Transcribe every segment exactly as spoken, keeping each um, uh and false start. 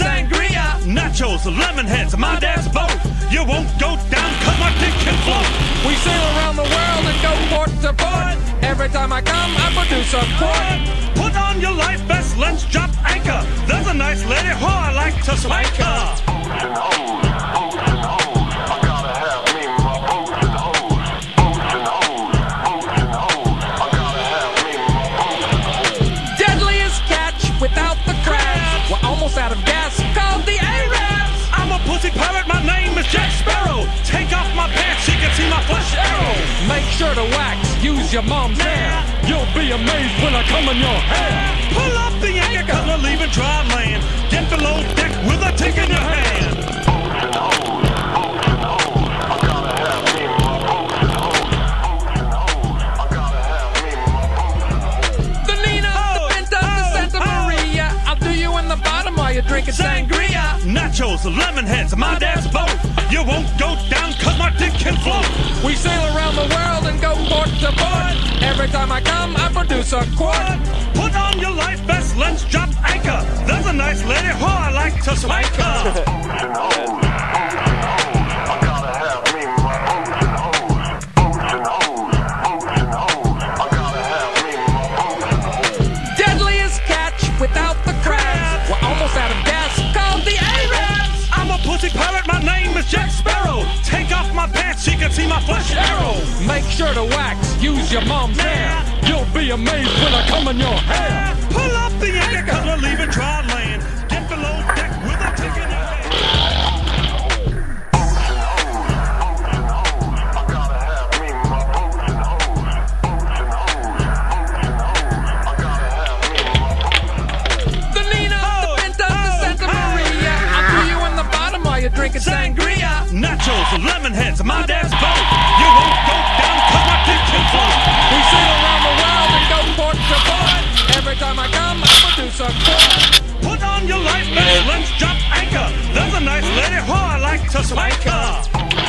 sangria, nachos, lemon heads, my dad's boat. You won't go down cause my dick can float. We sail around the world and go port to port. Every time I come, I produce a quart. Put on your life vest, let's drop anchor. There's a nice lady who I like to swank her. Boats and hoes, boats and hoes. I gotta have me my boats and hoes. Boats and hoes, boats and hoes. I gotta have me my boats and hoes. Deadliest catch without the crabs. We're almost out of gas, called the Arabs. I'm a pussy pirate, my name is Jack Sparrow. Take off my pants, she can see my flesh arrow. Make sure to wax, use your mom's hair. You'll be amazed when I come in your hair. Pull up the anchor cause we're leaving dry land. Get below deck with a tick in your hand. Boats and hoes, boats and hoes. I gotta have me my boats and hoes. Boats and hoes. I gotta have me my boats and hoes. The Nina, the Pinta, the Santa Maria. I'll do you in the bottom while you're drinking sangria. Nachos, lemon heads, my dad's boat. You won't go down cause my dick can float. We sail around the world and go port to port. Every time I come, I produce a quart. Put on your life vest, let's drop anchor. There's a nice lady who I like to swank her. Boats and hoes, boats and hoes. I gotta have me my boats and hoes. Boats and hoes, boats and hoes. I gotta have me my boats and hoes. Deadliest catch without the crabs. We're almost out of gas, called the Arabs. I'm a pussy pirate, my name is Jack Sparrow. Take off my pants, she can see my flesh arrow. Make sure to wax, use your mom's hair. You'll be amazed when I come in your hair. Pull up the anchor cause we're leaving dry land. Get below deck with a tick in your hand. Boats and hoes, boats and hoes. I gotta have me my boats and hoes. Boats and hoes, boats and hoes. I gotta have me my boats and hoes. The Nina, the Pinta, the Santa Maria. I'll do you in the bottom while you're drinking sangria. Nachos, lemon heads, my dad's boat. You won't go down cause my dick can float. We sail around the world and go port to port. Every time I come, I produce a quart. Put on your life vest, let's drop anchor. There's a nice lady who I like to swank her.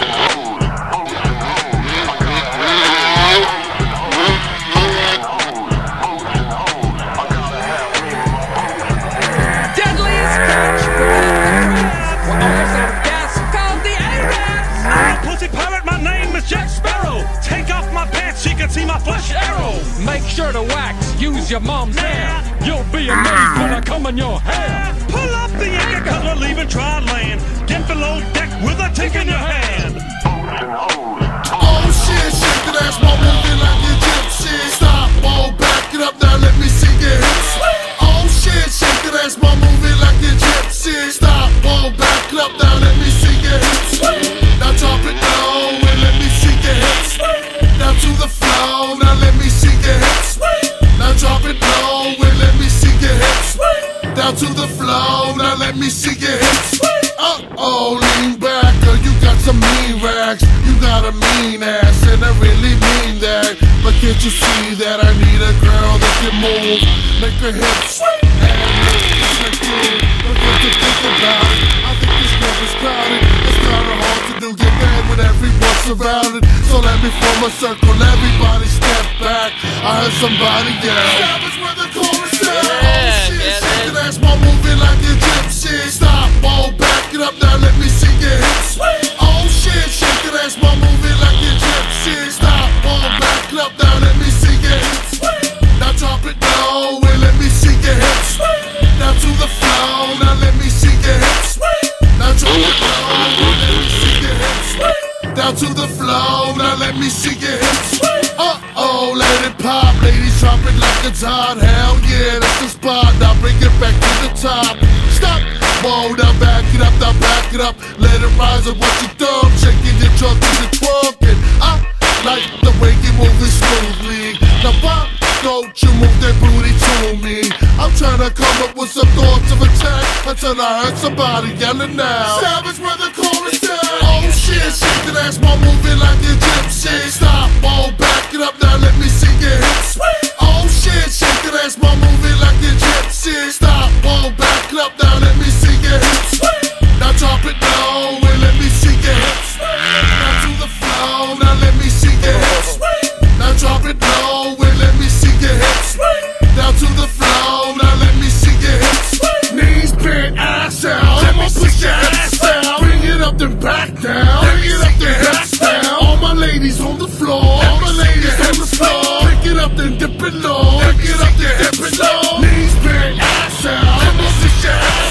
Deadliest catch without the crabs. We're almost out of gas, called the Arabs. I'm a pussy pirate, my name is Jack Sparrow. Take off my pants, she can see my flesh arrow. Make sure to wax, use your mom's hair. You'll be amazed when I come in your hair. Pull up the anchor cause we're leaving dry land. Get below deck with a tick in your hand. Boats and hoes. Oh shit, shake that ass, while moving like you gypsy. Stop, whoa, back it up now, let me see your hips. Oh shit, shake that ass, while moving like you gypsy. Stop, whoa, back it up now, let me see your hips. Now drop it low and let me see your hips. Now to the floor, now let me see your hips. Now drop it low and let me see your hips. Down to the floor, now let me see your hips. Uh-oh, lean back, girl, you got some mean rags. You got a mean ass, and I really mean that. But can't you see that I need a girl that can move, make her hips swing and shake it. Look what you think about it. I think this club is crowded. It's kinda hard to do, get mad when everyone's surrounded. So let me form a circle, everybody step back. I heard somebody yell. That was where the chorus is. Oh shit, shake that ass while moving like a gypsy. Stop, whoa, back it up now, let me see your hips. Oh shit, shake that ass while moving like a gypsy. Stop, whoa, back it up now, let me see your hips. Now drop it low and let me see your hips. Now to the floor, now let me see your hips. Now drop it low and let me see your hips. Down to the floor, now let me see your hips. Uh-oh, let it pop, ladies drop it like it's hot. Hell yeah, that's the spot, now bring it back to the top. Stop, whoa, now back it up, now back it up. Let it rise up what you thumb, shaking your trunk to the trunk. And I like the way you move it smoothly. Now why don't you move that booty to me? I'm trying to come up with some thoughts of attack until I heard somebody yelling now. Savage where the chorus is. Oh shit, shake that ass while moving like a gypsy. Stop, whoa, back it up now, let me see your hips. Oh shit, shake that ass while moving like a gypsy. Stop, whoa, back it up now, let me see your hips. Now drop it low and let me see your hips. Now to the floor, now let me see your hips. Now drop it low and let me see your hips. Down to the floor, now let me see your hips. Knees bent, ass out. below. Now get up your hip and low. Knees bent, ass out. Come on, sit your ass